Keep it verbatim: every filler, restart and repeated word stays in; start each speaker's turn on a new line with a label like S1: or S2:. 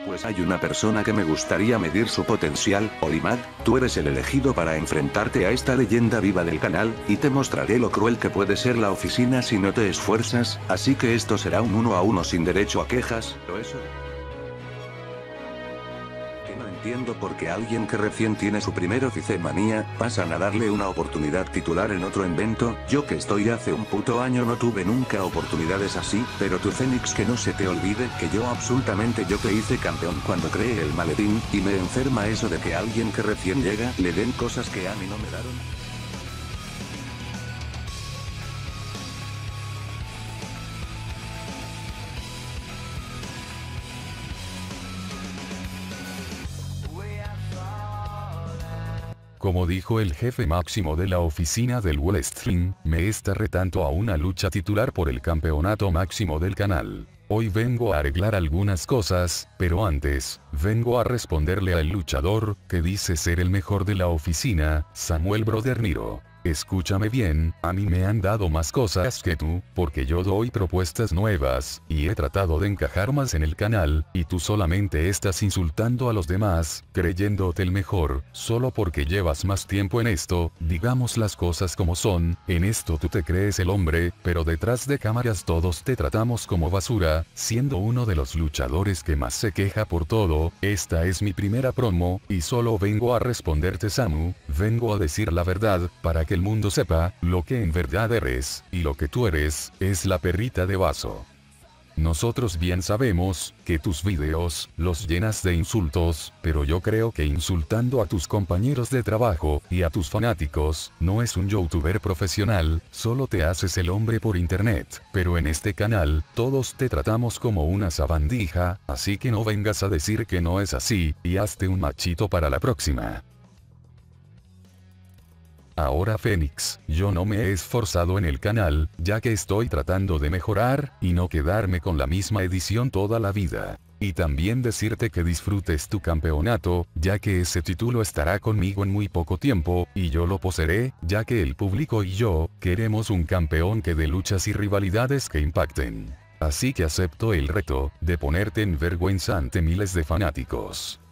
S1: Pues hay una persona que me gustaría medir su potencial. Olimar, tú eres el elegido para enfrentarte a esta leyenda viva del canal, y te mostraré lo cruel que puede ser la oficina si no te esfuerzas, así que esto será un uno a uno sin derecho a quejas, ¿o eso? Que no entiendo por qué alguien que recién tiene su primer oficemanía, pasan a darle una oportunidad titular en otro invento. Yo que estoy hace un puto año no tuve nunca oportunidades así, pero tu Fénix, que no se te olvide que yo absolutamente yo te hice campeón cuando creé el maletín, y me enferma eso de que a alguien que recién llega le den cosas que a mí no me daron.
S2: Como dijo el jefe máximo de la oficina del Wall Street, me está retando a una lucha titular por el campeonato máximo del canal. Hoy vengo a arreglar algunas cosas, pero antes, vengo a responderle al luchador, que dice ser el mejor de la oficina, Samuel Brother Niro. Escúchame bien, a mí me han dado más cosas que tú, porque yo doy propuestas nuevas, y he tratado de encajar más en el canal, y tú solamente estás insultando a los demás, creyéndote el mejor, solo porque llevas más tiempo en esto. Digamos las cosas como son, en esto tú te crees el hombre, pero detrás de cámaras todos te tratamos como basura, siendo uno de los luchadores que más se queja por todo. Esta es mi primera promo, y solo vengo a responderte, Samu, vengo a decir la verdad, para que el mundo sepa lo que en verdad eres, y lo que tú eres, es la perrita de vaso. Nosotros bien sabemos que tus videos los llenas de insultos, pero yo creo que insultando a tus compañeros de trabajo y a tus fanáticos no es un youtuber profesional, solo te haces el hombre por internet, pero en este canal todos te tratamos como una sabandija, así que no vengas a decir que no es así, y hazte un machito para la próxima. Ahora Fénix, yo no me he esforzado en el canal, ya que estoy tratando de mejorar, y no quedarme con la misma edición toda la vida. Y también decirte que disfrutes tu campeonato, ya que ese título estará conmigo en muy poco tiempo, y yo lo poseeré, ya que el público y yo, queremos un campeón que dé luchas y rivalidades que impacten. Así que acepto el reto, de ponerte en vergüenza ante miles de fanáticos.